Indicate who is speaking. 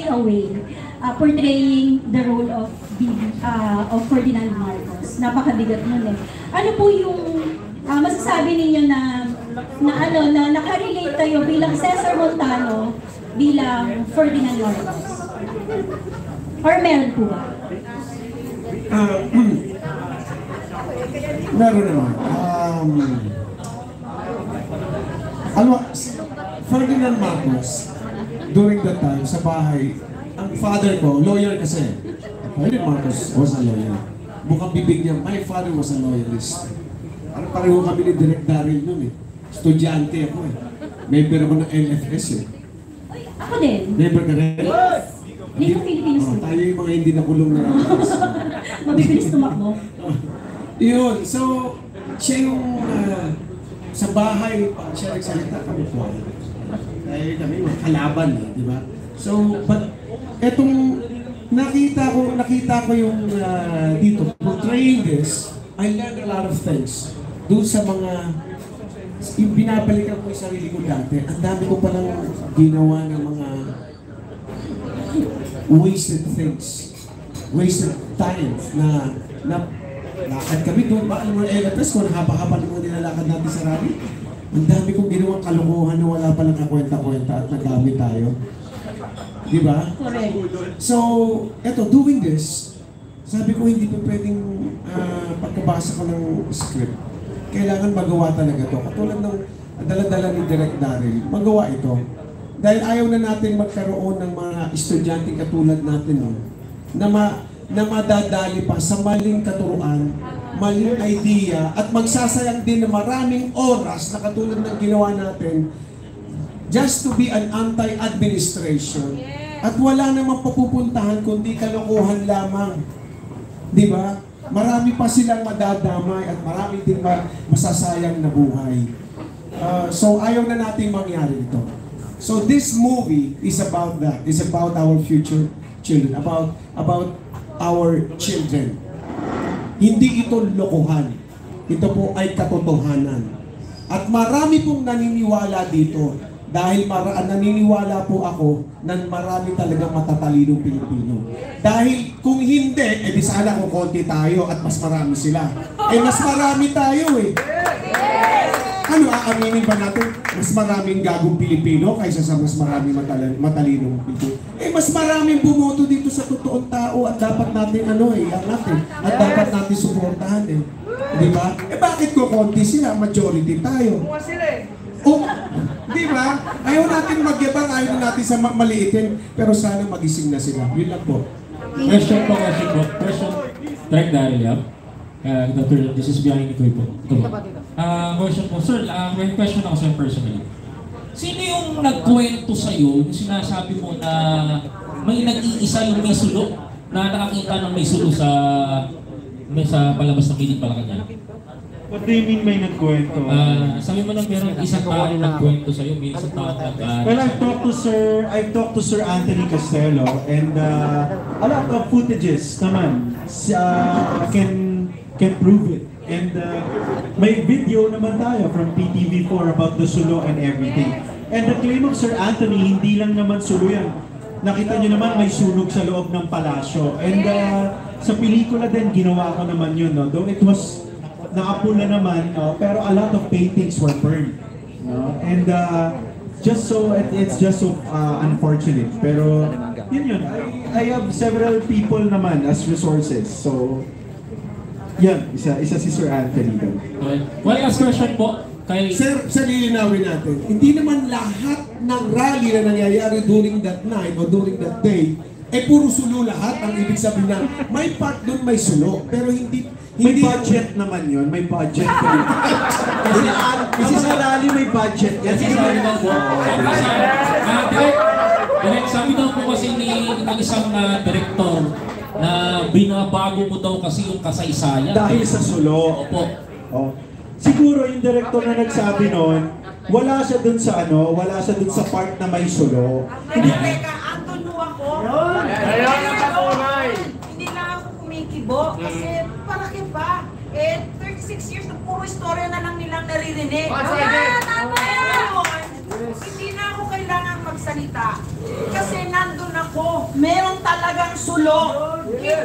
Speaker 1: takeaway portraying the role of Ferdinand Marcos? Napakabigat nun eh. Ano po yung masasabi ninyo na nakarelate kayo bilang Cesar Montano bilang Ferdinand Marcos? Or meron po ba?
Speaker 2: Meron naman. Ferdinand Marcos, during that time, sa bahay, ang father ko, lawyer kasi. Ferdinand Marcos was a lawyer. Bukang bibig niya, my father was a lawyerist. Parang pareho kami ni Direk Daryl nun eh. Estudyante ako eh. Member ako ng LFS eh.
Speaker 1: Ako din.
Speaker 2: Member ka rin?
Speaker 1: Hindi ko Pilipinas.
Speaker 2: Tayo yung mga hindi nakulong na LFS.
Speaker 1: Mabibilis tumakbo.
Speaker 2: Yun, so, siya yung sa bahay, siya nagsalita kami po. Dahil kami kalaban eh, di ba? So, but etong nakita ko yung dito, portraying this, I learned a lot of things. Doon sa mga, yung binabalikan ko yung sarili ko dati, ang dami ko palang ginawa ng mga wasted things, wasted time na lakad kami doon. Ba, alam mo, LFS ko, haba-haba mo nilalakad natin sa rally. Ang dami kong ginawang kalukuhan na wala palang kakwenta-kwenta at nagamit tayo. Di ba?
Speaker 1: Correct.
Speaker 2: So, eto, doing this, sabi ko hindi pa pwedeng pagkabasa ko ng script. Kailangan magawa talaga to. Katulad ng dala-dala ni Direk Daryl, magawa ito. Dahil ayaw na natin magkaroon ng mga estudyante katulad natin na madadali pa sa maling katuruan, maling idea, at magsasayang din ng maraming oras na katulad ng ginawa natin just to be an anti-administration. At wala namang papupuntahan kundi kalokohan lamang. Di ba? Marami pa silang madadamay at marami din masasayang na buhay. So ayaw na nating mangyari ito. So this movie is about that. It's about our future children, about our children. Hindi ito lokohan. Ito po ay katotohanan. At marami pong naniniwala dito dahil naniniwala po ako na marami talagang matatalinong Pilipino. Dahil kung hindi, di sana kung konti tayo at mas marami sila. Mas marami tayo eh. Ano, aaminin ba natin? Mas maraming gagong Pilipino kaysa sa mas maraming matalinong Pilipino. Mas maraming bumoto dito sa totoong tao at dapat natin iangat eh. At dapat natin suportahan eh. Di ba? Bakit ko konti sila? Majority tayo. Di ba? Ayaw natin magyabang, ayaw natin sa maliitin, pero sana magising na sila. Yun lang po.
Speaker 3: Question. Direk Daryl, Dr. This is behind the po. Question po. Sir, may question ako sa'yo personally. Sino yung nagkwento sa'yo, yung sinasabi mo na may nag-iisa yung may sulo, na nakakita ng may sulo sa palabas ng Piling Malacanang?
Speaker 4: What do you mean may nagkwento?
Speaker 3: Sabi mo lang meron isang tao nagkwento sa'yo, may isang tao
Speaker 4: Well, I've talked to Sir Anthony Castello and a lot of footages naman can prove it. And may video naman tayo from PTV4 about the sulo and everything. And the claim of Sir Anthony, hindi lang naman sulo yan. Nakita nyo naman may sunog sa loob ng palasyo. And sa pelikula din, ginawa ko naman yun. No? Though it was naapula naman, pero a lot of paintings were burned. No? And it's just so unfortunate. Pero yun. I have several people naman as resources. So, yan, isa si Sir Anthony.
Speaker 3: One last question po.
Speaker 2: Sir, lilinawin natin. Hindi naman lahat ng rally na nangyayari during that night o during that day, puro sulo lahat. Ang ibig sabihin na may part doon may sulo, pero hindi
Speaker 4: may budget naman yun, may budget ko rin. Kasi sa rally may budget.
Speaker 3: Kasi sabi daw po, sabi daw po kasi ng isang director na binabago mo daw kasi yung kasaysayan.
Speaker 4: Dahil sa sulo.
Speaker 3: Opo.
Speaker 4: Oh. Siguro yung director na nagsabi noon, wala siya dun sa part na may sulo.
Speaker 5: Teka, Anton mo ako. Hindi lang ako kumikibo kasi paraki pa. 36 years na puro istorya na lang nilang naririnig. Tama yan! Hindi na ako kailangan magsalita kasi nandun ako. talagang sulo. Give